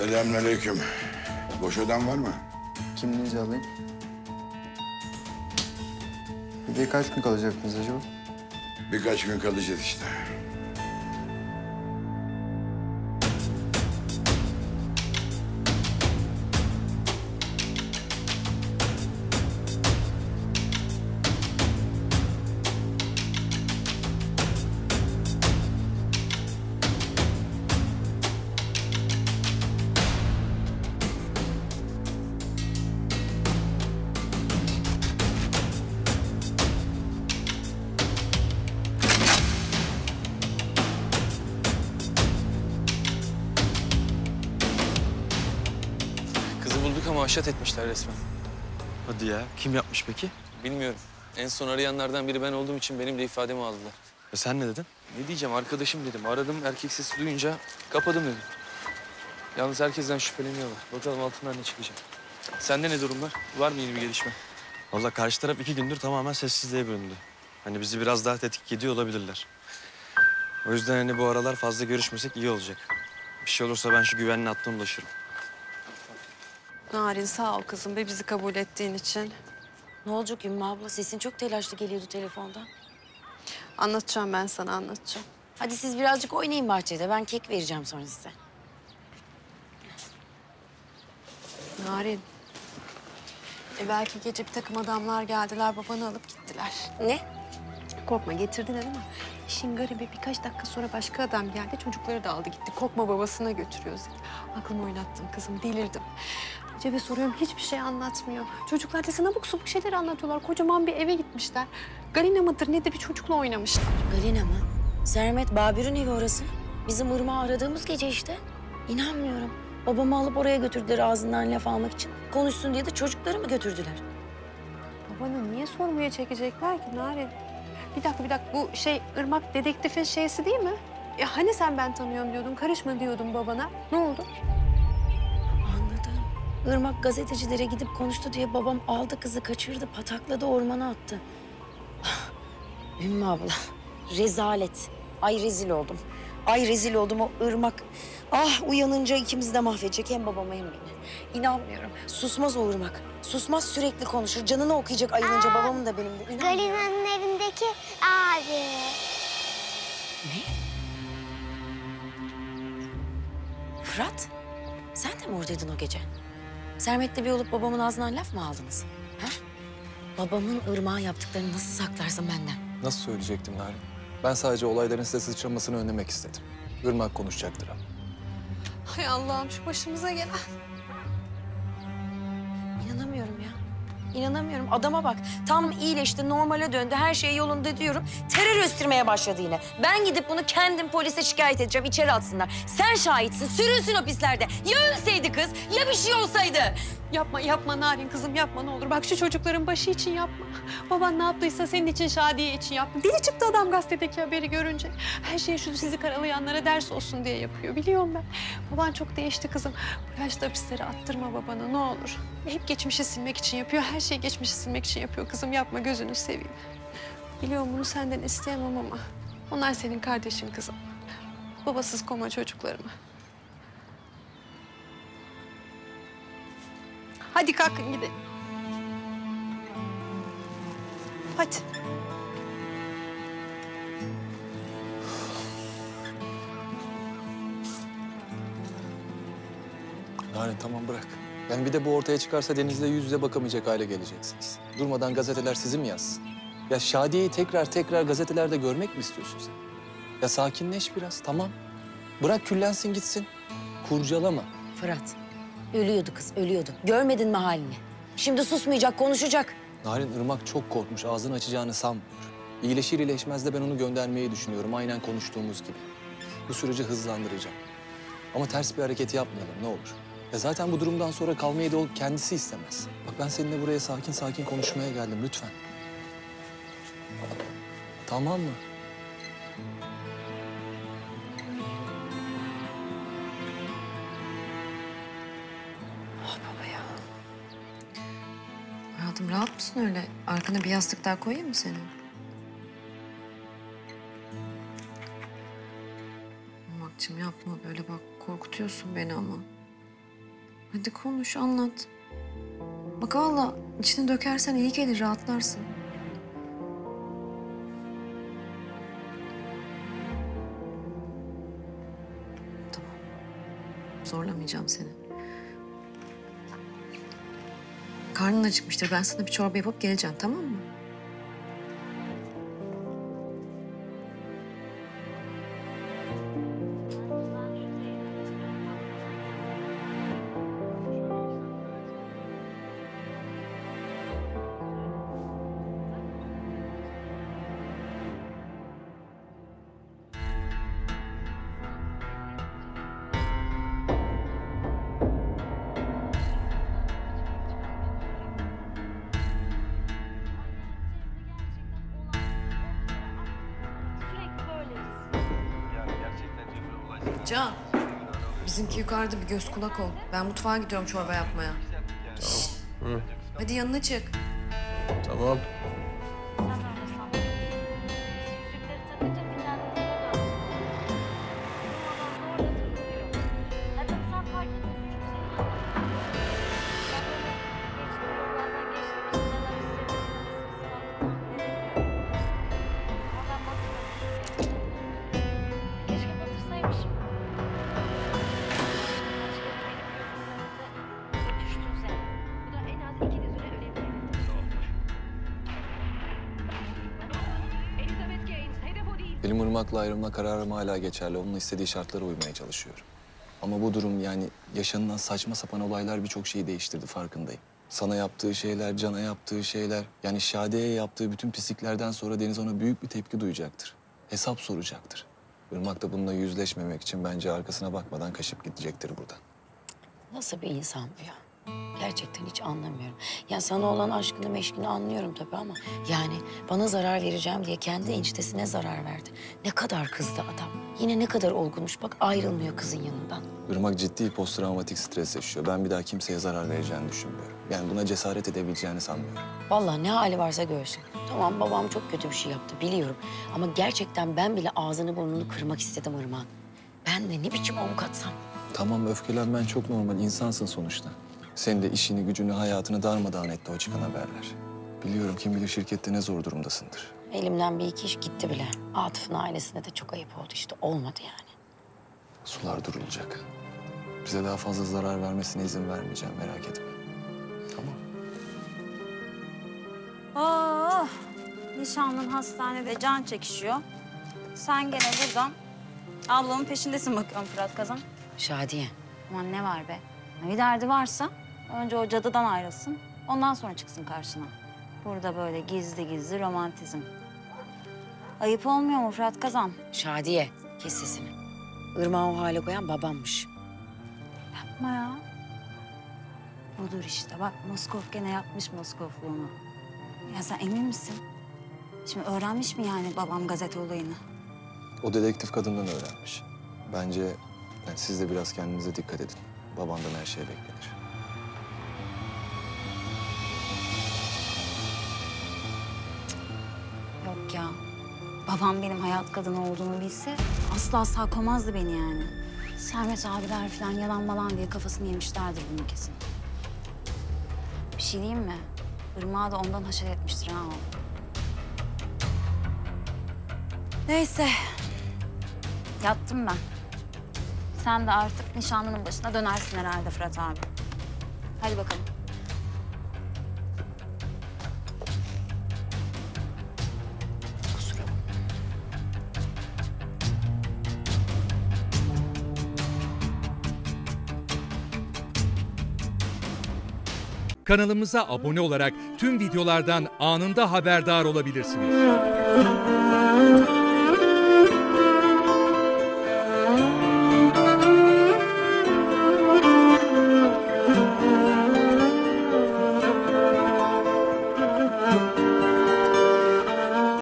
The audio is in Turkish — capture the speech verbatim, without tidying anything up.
Selamünaleyküm. Boş odan var mı? Kimliğinizi alayım. Bir de kaç gün kalacaktınız acaba? Birkaç gün kalacağız işte. Ama haşat etmişler resmen. Hadi ya. Kim yapmış peki? Bilmiyorum. En son arayanlardan biri ben olduğum için benim de ifademi aldılar. E sen ne dedin? Ne diyeceğim? Arkadaşım dedim. Aradım, erkek sesi duyunca kapadım dedim. Yalnız herkesten şüpheleniyorlar. Bakalım altından ne çıkacak. Sende ne durumlar? Var mı yeni bir gelişme? Vallahi karşı taraf iki gündür tamamen sessizliğe büründü. Hani bizi biraz daha tetikik ediyor olabilirler. O yüzden hani bu aralar fazla görüşmesek iyi olacak. Bir şey olursa ben şu güvenli hattına ulaşırım. Narin sağ ol kızım be bizi kabul ettiğin için. Ne olacak Ümmü abla? Sesin çok telaşlı geliyordu telefonda. Anlatacağım ben sana anlatacağım. Hadi siz birazcık oynayın bahçede. Ben kek vereceğim sonra size. Narin. E belki gece bir takım adamlar geldiler babanı alıp gittiler. Ne? Korkma getirdiler ama işin garibi birkaç dakika sonra başka adam geldi. Çocukları da aldı gitti. Korkma babasına götürüyoruz. Aklımı oynattım kızım delirdim. Cebe soruyorum hiçbir şey anlatmıyor. Çocuklar da sana abuk subuk şeyler anlatıyorlar. Kocaman bir eve gitmişler. Galina mıdır ne de bir çocukla oynamışlar. Galina mı? Sermet Babür'ün evi orası. Bizim Irmak'ı aradığımız gece işte. İnanmıyorum. Babamı alıp oraya götürdüler ağzından laf almak için. Konuşsun diye de çocukları mı götürdüler? Babanı niye sormaya çekecekler ki Narin? Bir dakika bir dakika bu şey Irmak dedektifin şeysi değil mi? Ya hani sen ben tanıyorum diyordun, karışma diyordun babana. Ne oldu? Anladım. Irmak gazetecilere gidip konuştu diye babam aldı kızı kaçırdı, patakladı ormana attı. Ümmü abla, rezalet. Ay rezil oldum. Ay rezil oldum o Irmak. Ah uyanınca ikimizi de mahvedecek hem babamı hem beni. İnanmıyorum. Susmaz o Irmak. Susmaz sürekli konuşur. Canını okuyacak ayılınca babamın da benim de. İnanmıyorum. Galina'nın evindeki abi. Ne? Fırat, sen de mi oradaydın o gece? Sermet'le bir olup babamın ağzından laf mı aldınız? Ha? Babamın Irmak'a yaptıklarını nasıl saklarsın benden? Nasıl söyleyecektim Narin? Ben sadece olayların size sıçramasını önlemek istedim. Irmak konuşacaktır ama. Hay Allah'ım şu başımıza gelen. İnanamıyorum ya. İnanamıyorum. Adama bak. Tam iyileşti, normale döndü, her şey yolunda diyorum. Terör östürmeye başladı yine. Ben gidip bunu kendim polise şikayet edeceğim, içeri atsınlar. Sen şahitsin, sürünsün hapislerde. Ya ölseydi kız, ya bir şey olsaydı? Yapma yapma Narin kızım yapma ne olur. Bak şu çocukların başı için yapma. Baban ne yaptıysa senin için Şadiye için yaptı. Deli çıktı adam gazetedeki haberi görünce. Her şey şu sizi karalayanlara ders olsun diye yapıyor biliyorum ben. Baban çok değişti kızım. Bu yaşta hapislere attırma babana ne olur. Hep geçmişi silmek için yapıyor. Her şeyi geçmişi silmek için yapıyor kızım yapma gözünü seveyim. Biliyorum bunu senden isteyemem ama onlar senin kardeşin kızım. Babasız koma çocuklarımı. Hadi kalkın gidelim. Hadi. Narin tamam bırak. Yani bir de bu ortaya çıkarsa Deniz'le yüz yüze bakamayacak hale geleceksiniz. Durmadan gazeteler sizi mi yazsın? Ya Şadiye'yi tekrar tekrar gazetelerde görmek mi istiyorsun sen? Ya sakinleş biraz tamam. Bırak küllensin gitsin. Kurcalama. Fırat, ölüyordu kız, ölüyordu. Görmedin mi halini? Şimdi susmayacak, konuşacak. Narin Irmak çok korkmuş. Ağzını açacağını sanmıyor. İyileşir iyileşmez de ben onu göndermeyi düşünüyorum. Aynen konuştuğumuz gibi. Bu süreci hızlandıracağım. Ama ters bir hareket yapmayalım ne olur. Ya zaten bu durumdan sonra kalmayı da o kendisi istemez. Bak ben seninle buraya sakin sakin konuşmaya geldim lütfen. Tamam mı? Ah baba ya. Hayatım rahat mısın öyle? Arkana bir yastık daha koyayım mı senin? Irmak'cığım yapma böyle bak korkutuyorsun beni ama. Hadi konuş, anlat. Bak valla içini dökersen iyi gelir, rahatlarsın. Tamam. Zorlamayacağım seni. Karnın acıkmıştır. Ben sana bir çorba yapıp geleceğim, tamam mı? Can, bizimki yukarıda, bir göz kulak ol. Ben mutfağa gidiyorum çorba yapmaya. Tamam. Hı. Hadi yanına çık. Tamam. Benim Irmak'la ayrılma kararım hala geçerli. Onun istediği şartlara uymaya çalışıyorum. Ama bu durum yani yaşanılan saçma sapan olaylar birçok şeyi değiştirdi, farkındayım. Sana yaptığı şeyler, Can'a yaptığı şeyler, yani Şadiye'ye yaptığı bütün pisliklerden sonra Deniz ona büyük bir tepki duyacaktır. Hesap soracaktır. Irmak da bununla yüzleşmemek için bence arkasına bakmadan kaçıp gidecektir buradan. Nasıl bir insan bu ya? Gerçekten hiç anlamıyorum. Ya sana olan aşkını meşkini anlıyorum tabii ama... yani bana zarar vereceğim diye kendi eniştesine zarar verdi. Ne kadar kızdı adam. Yine ne kadar olgunmuş. Bak ayrılmıyor kızın yanından. Irmak ciddi posttraumatik stres yaşıyor. Ben bir daha kimseye zarar vereceğini düşünmüyorum. Yani buna cesaret edebileceğini sanmıyorum. Vallahi ne hali varsa görsün. Tamam babam çok kötü bir şey yaptı biliyorum. Ama gerçekten ben bile ağzını burnunu kırmak istedim Irmak'ın. Ben de ne biçim avukatsam. Tamam, öfkelenmen çok normal. İnsansın sonuçta. Senin de işini, gücünü, hayatını darmadağın etti o çıkan haberler. Biliyorum kim bilir şirkette ne zor durumdasındır. Elimden bir iki iş gitti bile. Atıf'ın ailesine de çok ayıp oldu işte. Olmadı yani. Sular durulacak. Bize daha fazla zarar vermesine izin vermeyeceğim, merak etme. Tamam. Oh, nişanlın hastanede can çekişiyor. Sen gene buradan ablamın peşindesin bakıyorum Fırat Kazan. Şadiye. Aman ne var be? Bir derdi varsa önce o cadıdan ayrılsın. Ondan sonra çıksın karşına. Burada böyle gizli gizli romantizm. Ayıp olmuyor mu Fırat Kazan? Şadiye, kes sesini. Irmak'ı o hale koyan babammış. Yapma ya. Budur işte. Bak Moskov gene yapmış Moskovluğunu. Ya sen emin misin? Şimdi öğrenmiş mi yani babam gazete olayını? O dedektif kadından öğrenmiş. Bence yani siz de biraz kendinize dikkat edin. Babandan her şey beklenir. Yok ya. Babam benim hayat kadını olduğumu bilse asla sağ koymazdı beni yani. Sermet abiler falan yalan malan diye kafasını yemişlerdir bunu kesin. Bir şey diyeyim mi? Irmak'ı da ondan haşet etmiştir ha o. Neyse. Yattım ben. Sen de artık nişanlının başına dönersin herhalde Fırat abi. Hadi bakalım. Kusura bakma. Kanalımıza abone olarak tüm videolardan anında haberdar olabilirsiniz.